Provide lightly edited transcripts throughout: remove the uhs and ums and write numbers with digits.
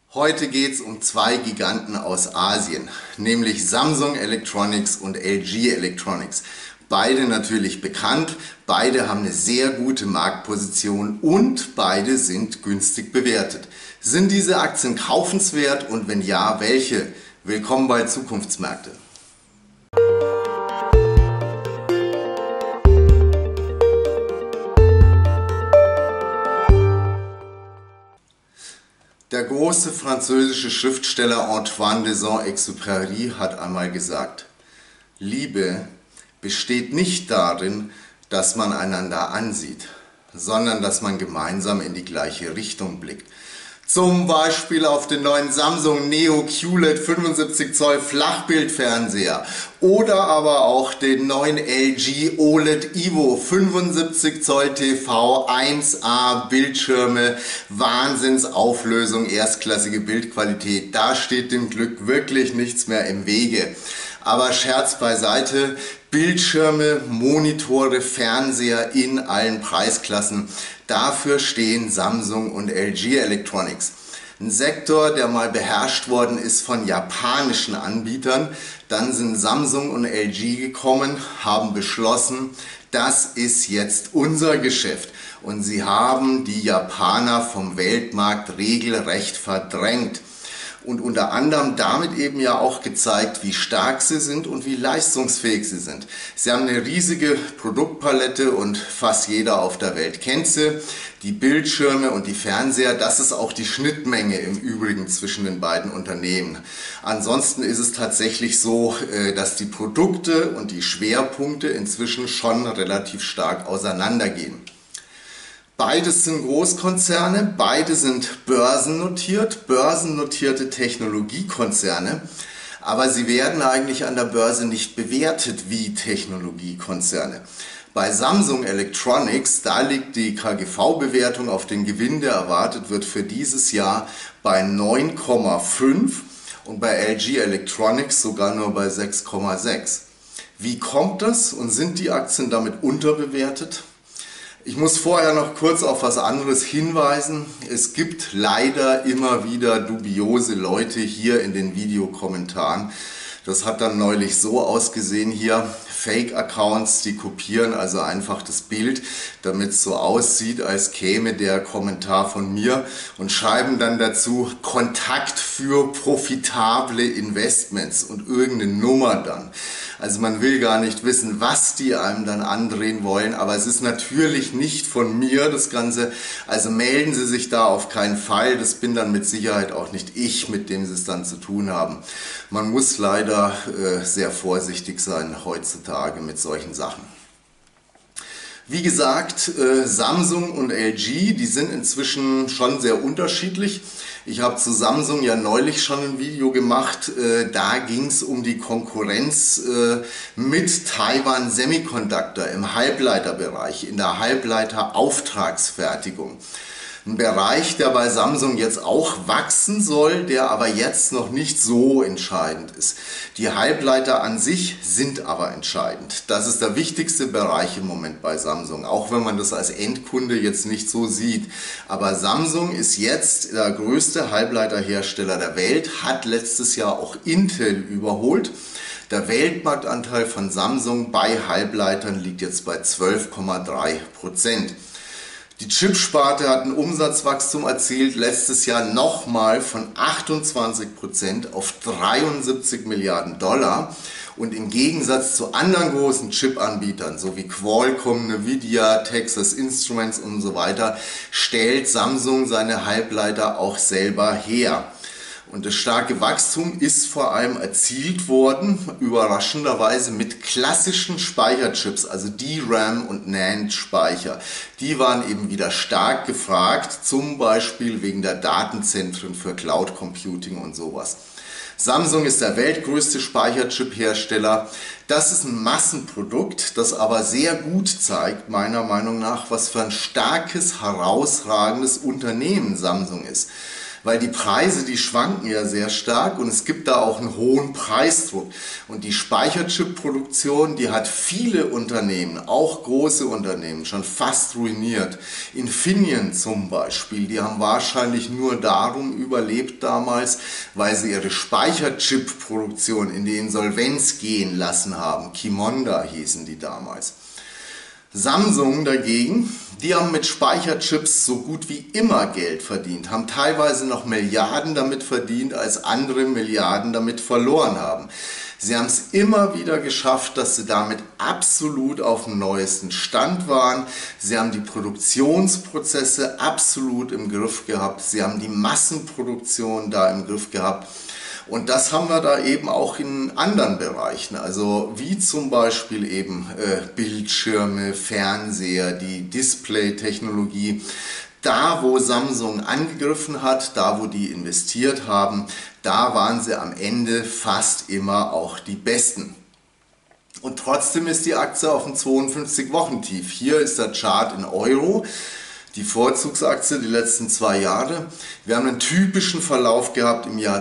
Heute geht es um zwei Giganten aus Asien, nämlich Samsung Electronics und LG Electronics. Beide natürlich bekannt, beide haben eine sehr gute Marktposition und beide sind günstig bewertet. Sind diese Aktien kaufenswert und wenn ja, welche? Willkommen bei Zukunftsmärkte. Der große französische Schriftsteller Antoine de Saint-Exupéry hat einmal gesagt: Liebe besteht nicht darin, dass man einander ansieht, sondern dass man gemeinsam in die gleiche Richtung blickt. Zum Beispiel auf den neuen Samsung Neo QLED 75 Zoll Flachbildfernseher oder aber auch den neuen LG OLED Evo 75 Zoll TV 1A Bildschirme, Wahnsinnsauflösung, erstklassige Bildqualität. Da steht dem Glück wirklich nichts mehr im Wege. Aber Scherz beiseite, Bildschirme, Monitore, Fernseher in allen Preisklassen. Dafür stehen Samsung und LG Electronics. Ein Sektor, der mal beherrscht worden ist von japanischen Anbietern. Dann sind Samsung und LG gekommen, haben beschlossen, das ist jetzt unser Geschäft. Und sie haben die Japaner vom Weltmarkt regelrecht verdrängt. Und unter anderem damit eben ja auch gezeigt, wie stark sie sind und wie leistungsfähig sie sind. Sie haben eine riesige Produktpalette und fast jeder auf der Welt kennt sie. Die Bildschirme und die Fernseher, das ist auch die Schnittmenge im Übrigen zwischen den beiden Unternehmen. Ansonsten ist es tatsächlich so, dass die Produkte und die Schwerpunkte inzwischen schon relativ stark auseinandergehen. Beides sind Großkonzerne, beide sind börsennotierte Technologiekonzerne, aber sie werden eigentlich an der Börse nicht bewertet wie Technologiekonzerne. Bei Samsung Electronics, da liegt die KGV-Bewertung auf den Gewinn, der erwartet wird für dieses Jahr, bei 9,5 und bei LG Electronics sogar nur bei 6,6. Wie kommt das und sind die Aktien damit unterbewertet? Ich muss vorher noch kurz auf was anderes hinweisen. Es gibt leider immer wieder dubiose Leute hier in den Videokommentaren. Das hat dann neulich so ausgesehen hier, Fake-Accounts, die kopieren also einfach das Bild, damit es so aussieht, als käme der Kommentar von mir und schreiben dann dazu Kontakt für profitable Investments und irgendeine Nummer dann. Also man will gar nicht wissen, was die einem dann andrehen wollen, aber es ist natürlich nicht von mir das Ganze, also melden Sie sich da auf keinen Fall, das bin dann mit Sicherheit auch nicht ich, mit dem Sie es dann zu tun haben. Man muss leider sehr vorsichtig sein heutzutage mit solchen Sachen. Wie gesagt, Samsung und LG, die sind inzwischen schon sehr unterschiedlich. Ich habe zu Samsung ja neulich schon ein Video gemacht, da ging es um die Konkurrenz mit Taiwan Semiconductor im Halbleiterbereich, in der Halbleiterauftragsfertigung. Ein Bereich, der bei Samsung jetzt auch wachsen soll, der aber jetzt noch nicht so entscheidend ist. Die Halbleiter an sich sind aber entscheidend. Das ist der wichtigste Bereich im Moment bei Samsung, auch wenn man das als Endkunde jetzt nicht so sieht. Aber Samsung ist jetzt der größte Halbleiterhersteller der Welt, hat letztes Jahr auch Intel überholt. Der Weltmarktanteil von Samsung bei Halbleitern liegt jetzt bei 12,3%. Die Chipsparte hat ein Umsatzwachstum erzielt, letztes Jahr nochmal von 28% auf 73 Milliarden Dollar. Und im Gegensatz zu anderen großen Chip-Anbietern, so wie Qualcomm, Nvidia, Texas Instruments und so weiter, stellt Samsung seine Halbleiter auch selber her. Und das starke Wachstum ist vor allem erzielt worden, überraschenderweise mit klassischen Speicherchips, also DRAM und NAND-Speicher. Die waren eben wieder stark gefragt, zum Beispiel wegen der Datenzentren für Cloud Computing und sowas. Samsung ist der weltgrößte Speicherchip-Hersteller. Das ist ein Massenprodukt, das aber sehr gut zeigt, meiner Meinung nach, was für ein starkes, herausragendes Unternehmen Samsung ist. weil die Preise, die schwanken ja sehr stark und es gibt da auch einen hohen Preisdruck. Und die Speicherchip-Produktion, die hat viele Unternehmen, auch große Unternehmen, schon fast ruiniert. Infineon zum Beispiel, die haben wahrscheinlich nur darum überlebt damals, weil sie ihre Speicherchip-Produktion in die Insolvenz gehen lassen haben. Qimonda hießen die damals. Samsung dagegen, die haben mit Speicherchips so gut wie immer Geld verdient, haben teilweise noch Milliarden damit verdient, als andere Milliarden damit verloren haben. Sie haben es immer wieder geschafft, dass sie damit absolut auf dem neuesten Stand waren. Sie haben die Produktionsprozesse absolut im Griff gehabt. Sie haben die Massenproduktion da im Griff gehabt. Und das haben wir da eben auch in anderen Bereichen, also wie zum Beispiel eben Bildschirme, Fernseher, die Display-Technologie. Da, wo Samsung angegriffen hat, da, wo die investiert haben, da waren sie am Ende fast immer auch die Besten. Und trotzdem ist die Aktie auf dem 52-Wochen-Tief. Hier ist der Chart in Euro. Die Vorzugsaktie die letzten 2 Jahre. Wir haben einen typischen Verlauf gehabt im Jahr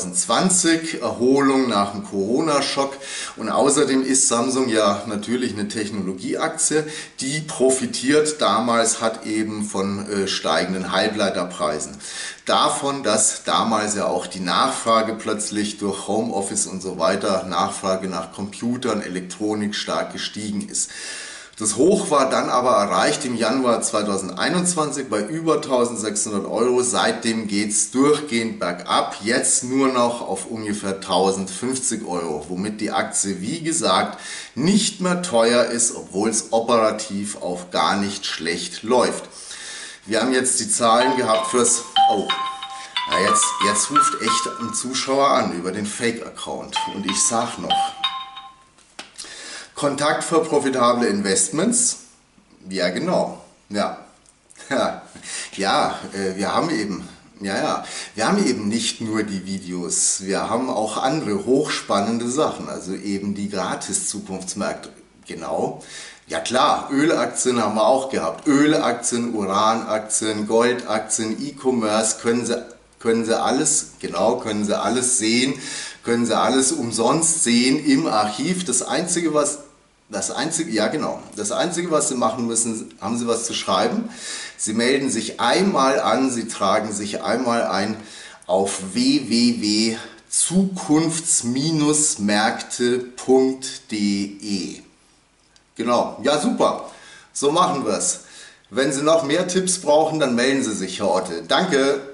2020, Erholung nach dem Corona-Schock und außerdem ist Samsung ja natürlich eine Technologieaktie, die profitiert damals hat eben von steigenden Halbleiterpreisen. Davon, dass damals ja auch die Nachfrage plötzlich durch Homeoffice und so weiter, Nachfrage nach Computern, Elektronik stark gestiegen ist. Das Hoch war dann aber erreicht im Januar 2021 bei über 1600 Euro. Seitdem geht es durchgehend bergab, jetzt nur noch auf ungefähr 1050 Euro, womit die Aktie, wie gesagt, nicht mehr teuer ist, obwohl es operativ auch gar nicht schlecht läuft. Wir haben jetzt die Zahlen gehabt fürs... Oh, ja, jetzt ruft echt ein Zuschauer an über den Fake-Account und ich sag noch... Kontakt für profitable Investments? Ja, genau. Ja, wir haben eben nicht nur die Videos, wir haben auch andere hochspannende Sachen, also eben die Gratis-Zukunftsmärkte. Genau. Ja klar, Ölaktien haben wir auch gehabt. Ölaktien, Uranaktien, Goldaktien, E-Commerce, können Sie alles sehen, können Sie alles umsonst sehen im Archiv. Das Einzige, was Sie machen müssen, haben Sie was zu schreiben. Sie melden sich einmal an, Sie tragen sich einmal ein auf www.zukunfts-märkte.de. Genau, ja super, so machen wir es. Wenn Sie noch mehr Tipps brauchen, dann melden Sie sich, Herr Otte. Danke.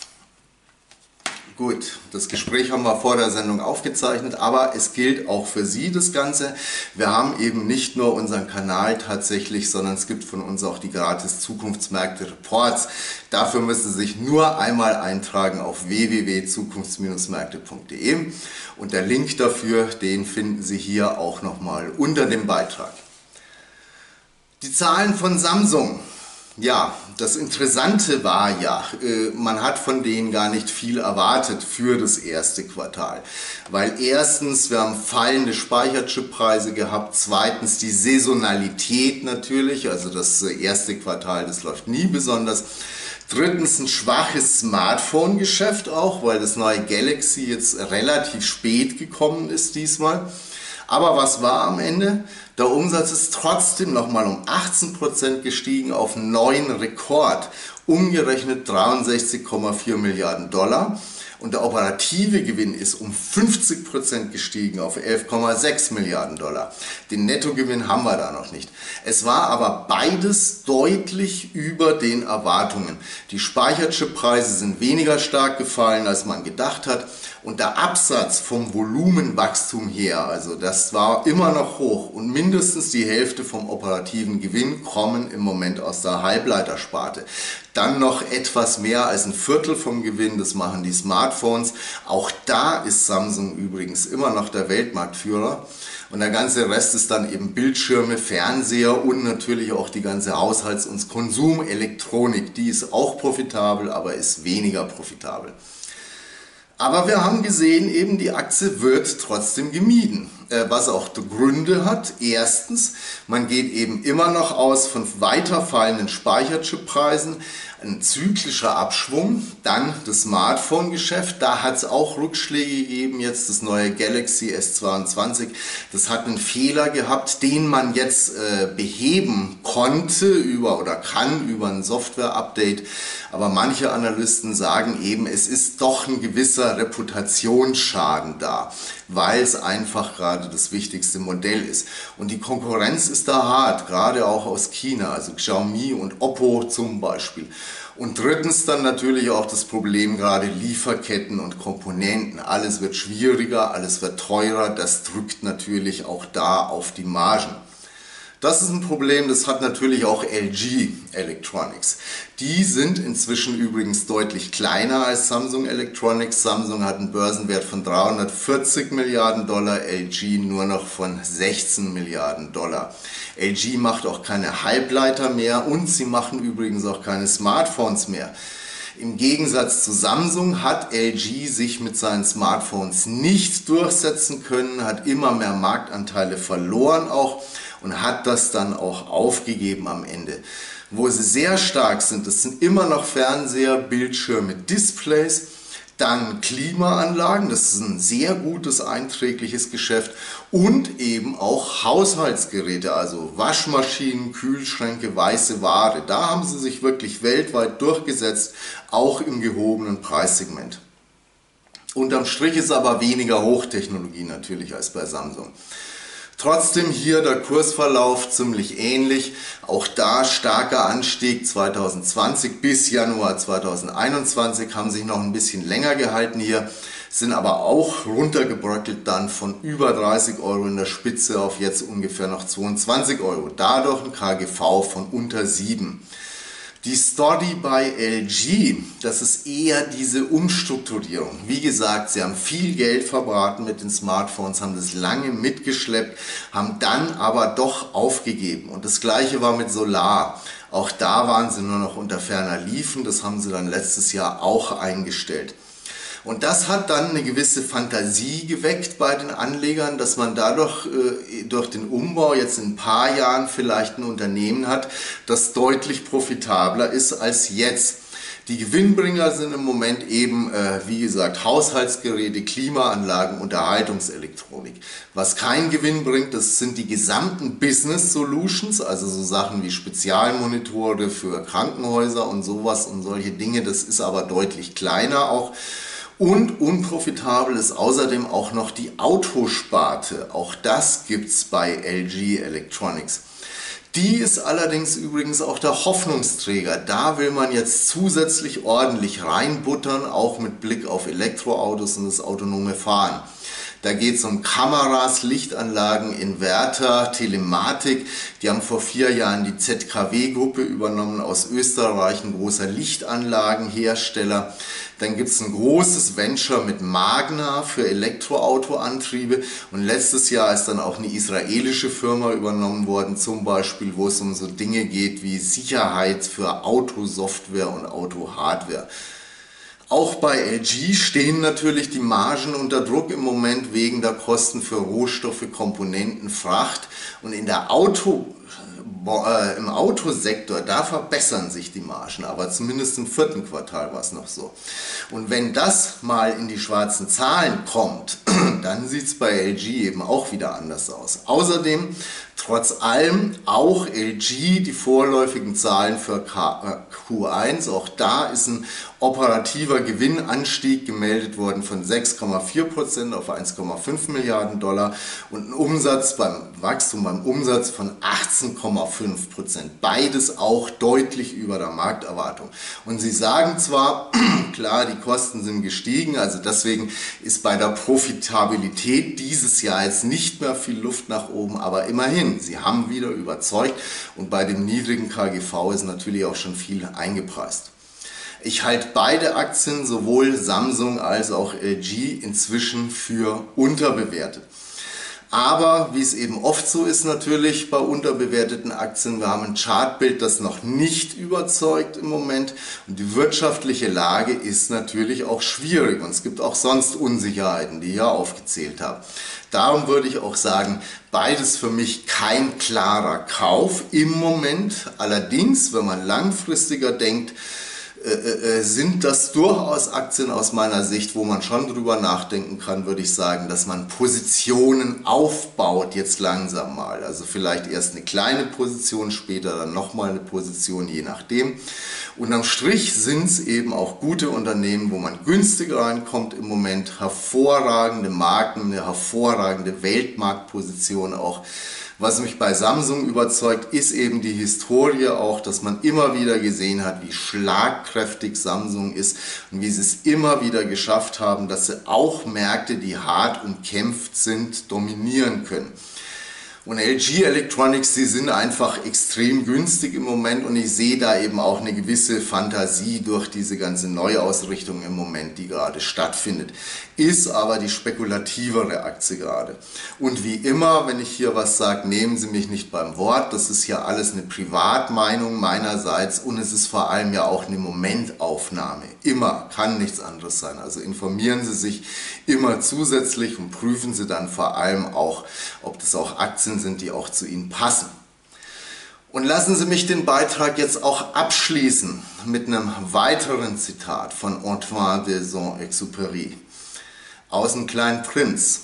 Gut, das Gespräch haben wir vor der Sendung aufgezeichnet, aber es gilt auch für Sie das Ganze. Wir haben eben nicht nur unseren Kanal tatsächlich, sondern es gibt von uns auch die gratis Zukunftsmärkte-Reports. Dafür müssen Sie sich nur einmal eintragen auf www.zukunfts-märkte.de und der Link dafür, den finden Sie hier auch nochmal unter dem Beitrag. Die Zahlen von Samsung. Ja, das Interessante war ja, man hat von denen gar nicht viel erwartet für das erste Quartal. Weil erstens, wir haben fallende Speicherchippreise gehabt, zweitens die Saisonalität natürlich, also das erste Quartal, das läuft nie besonders. Drittens ein schwaches Smartphone-Geschäft auch, weil das neue Galaxy jetzt relativ spät gekommen ist diesmal. Aber was war am Ende? Der Umsatz ist trotzdem nochmal um 18% gestiegen auf einen neuen Rekord, umgerechnet 63,4 Milliarden Dollar. Und der operative Gewinn ist um 50% gestiegen auf 11,6 Milliarden Dollar. Den Nettogewinn haben wir da noch nicht. Es war aber beides deutlich über den Erwartungen. Die Speicherchippreise sind weniger stark gefallen, als man gedacht hat. Und der Absatz vom Volumenwachstum her, also das war immer noch hoch und mindestens die Hälfte vom operativen Gewinn kommen im Moment aus der Halbleitersparte. Dann noch etwas mehr als ein Viertel vom Gewinn, das machen die Smartphones. Auch da ist Samsung übrigens immer noch der Weltmarktführer. Und der ganze Rest ist dann eben Bildschirme, Fernseher und natürlich auch die ganze Haushalts- und Konsumelektronik. Die ist auch profitabel, aber ist weniger profitabel. Aber wir haben gesehen, eben die Aktie wird trotzdem gemieden. was auch Gründe hat. Erstens, man geht eben immer noch aus von weiter fallenden Speicherchippreisen, ein zyklischer Abschwung, dann das Smartphone-Geschäft, da hat es auch Rückschläge gegeben, jetzt das neue Galaxy S22, das hat einen Fehler gehabt, den man jetzt beheben konnte oder kann über ein Software-Update, aber manche Analysten sagen eben, es ist doch ein gewisser Reputationsschaden da, weil es einfach gerade das wichtigste Modell ist. Und die Konkurrenz ist da hart, gerade auch aus China, also Xiaomi und Oppo zum Beispiel. Und drittens dann natürlich auch das Problem gerade Lieferketten und Komponenten. Alles wird schwieriger, alles wird teurer, das drückt natürlich auch da auf die Margen. Das ist ein Problem, das hat natürlich auch LG Electronics. Die sind inzwischen übrigens deutlich kleiner als Samsung Electronics. Samsung hat einen Börsenwert von 340 Milliarden Dollar, LG nur noch von 16 Milliarden Dollar. LG macht auch keine Halbleiter mehr und sie machen übrigens auch keine Smartphones mehr. Im Gegensatz zu Samsung hat LG sich mit seinen Smartphones nicht durchsetzen können, hat immer mehr Marktanteile verloren auch und hat das dann auch aufgegeben am Ende. Wo sie sehr stark sind, das sind immer noch Fernseher, Bildschirme, Displays, dann Klimaanlagen, das ist ein sehr gutes, einträgliches Geschäft und eben auch Haushaltsgeräte, also Waschmaschinen, Kühlschränke, weiße Ware. Da haben sie sich wirklich weltweit durchgesetzt, auch im gehobenen Preissegment. Unterm Strich ist aber weniger Hochtechnologie natürlich als bei Samsung. Trotzdem hier der Kursverlauf ziemlich ähnlich. Auch da starker Anstieg 2020 bis Januar 2021, haben sich noch ein bisschen länger gehalten hier, sind aber auch runtergebröckelt dann von über 30 Euro in der Spitze auf jetzt ungefähr noch 22 Euro. Dadurch ein KGV von unter 7. Die Story bei LG, das ist eher diese Umstrukturierung. Wie gesagt, sie haben viel Geld verbraten mit den Smartphones, haben das lange mitgeschleppt, haben dann aber doch aufgegeben. Und das gleiche war mit Solar. Auch da waren sie nur noch unter ferner Liefen, das haben sie dann letztes Jahr auch eingestellt. Und das hat dann eine gewisse Fantasie geweckt bei den Anlegern, dass man dadurch durch den Umbau jetzt in ein paar Jahren vielleicht ein Unternehmen hat, das deutlich profitabler ist als jetzt. Die Gewinnbringer sind im Moment eben, wie gesagt, Haushaltsgeräte, Klimaanlagen, Unterhaltungselektronik. Was keinen Gewinn bringt, das sind die gesamten Business Solutions, also so Sachen wie Spezialmonitore für Krankenhäuser und sowas und solche Dinge. Das ist aber deutlich kleiner auch. Und unprofitabel ist außerdem auch noch die Autosparte. Auch das gibt es bei LG Electronics. Die ist allerdings übrigens auch der Hoffnungsträger. Da will man jetzt zusätzlich ordentlich reinbuttern, auch mit Blick auf Elektroautos und das autonome Fahren. Da geht es um Kameras, Lichtanlagen, Inverter, Telematik. Die haben vor 4 Jahren die ZKW-Gruppe übernommen aus Österreich, ein großer Lichtanlagenhersteller. Dann gibt es ein großes Venture mit Magna für Elektroautoantriebe und letztes Jahr ist dann auch eine israelische Firma übernommen worden, zum Beispiel, wo es um so Dinge geht wie Sicherheit für Autosoftware und Autohardware. Auch bei LG stehen natürlich die Margen unter Druck im Moment wegen der Kosten für Rohstoffe, Komponenten, Fracht und im Autosektor, da verbessern sich die Margen, aber zumindest im 4. Quartal war es noch so. Und wenn das mal in die schwarzen Zahlen kommt, dann sieht es bei LG eben auch wieder anders aus. Außerdem, trotz allem, auch LG die vorläufigen Zahlen für Q1, auch da ist ein operativer Gewinnanstieg gemeldet worden von 6,4% auf 1,5 Milliarden Dollar und ein Wachstum beim Umsatz von 18,5%. Beides auch deutlich über der Markterwartung. Und sie sagen zwar, klar, die Kosten sind gestiegen, also deswegen ist bei der Profitabilität dieses Jahr jetzt nicht mehr viel Luft nach oben, aber immerhin, sie haben wieder überzeugt und bei dem niedrigen KGV ist natürlich auch schon viel eingepreist. Ich halte beide Aktien, sowohl Samsung als auch LG, inzwischen für unterbewertet. Aber wie es eben oft so ist natürlich bei unterbewerteten Aktien, wir haben ein Chartbild, das noch nicht überzeugt im Moment und die wirtschaftliche Lage ist natürlich auch schwierig und es gibt auch sonst Unsicherheiten, die ich ja aufgezählt habe. Darum würde ich auch sagen, beides für mich kein klarer Kauf im Moment. Allerdings, wenn man langfristiger denkt, sind das durchaus Aktien aus meiner Sicht, wo man schon drüber nachdenken kann, würde ich sagen, dass man Positionen aufbaut jetzt langsam mal. Also vielleicht erst eine kleine Position, später dann nochmal eine Position, je nachdem. Und am Strich sind es eben auch gute Unternehmen, wo man günstiger reinkommt im Moment, hervorragende Marken, eine hervorragende Weltmarktposition auch. Was mich bei Samsung überzeugt, ist eben die Historie auch, dass man immer wieder gesehen hat, wie schlagkräftig Samsung ist und wie sie es immer wieder geschafft haben, dass sie auch Märkte, die hart umkämpft sind, dominieren können. Und LG Electronics, die sind einfach extrem günstig im Moment und ich sehe da eben auch eine gewisse Fantasie durch diese ganze Neuausrichtung im Moment, die gerade stattfindet. Ist aber die spekulativere Aktie gerade. Und wie immer, wenn ich hier was sage, nehmen Sie mich nicht beim Wort. Das ist ja alles eine Privatmeinung meinerseits und es ist vor allem ja auch eine Momentaufnahme. Immer, kann nichts anderes sein. Also informieren Sie sich immer zusätzlich und prüfen Sie dann vor allem auch, ob das auch Aktien sind, die auch zu Ihnen passen. Und lassen Sie mich den Beitrag jetzt auch abschließen mit einem weiteren Zitat von Antoine de Saint-Exupéry aus dem Kleinen Prinz.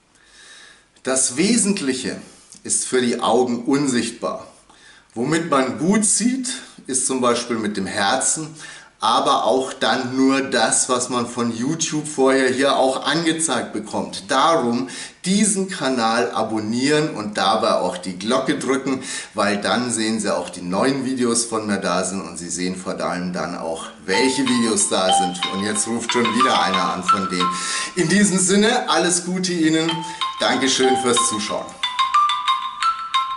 Das Wesentliche ist für die Augen unsichtbar. Womit man gut sieht, ist zum Beispiel mit dem Herzen, aber auch dann nur das, was man von YouTube vorher hier auch angezeigt bekommt. Darum diesen Kanal abonnieren und dabei auch die Glocke drücken, weil dann sehen Sie auch die neuen Videos von mir da sind und Sie sehen vor allem dann auch, welche Videos da sind. Und jetzt ruft schon wieder einer an von denen. In diesem Sinne, alles Gute Ihnen. Dankeschön fürs Zuschauen.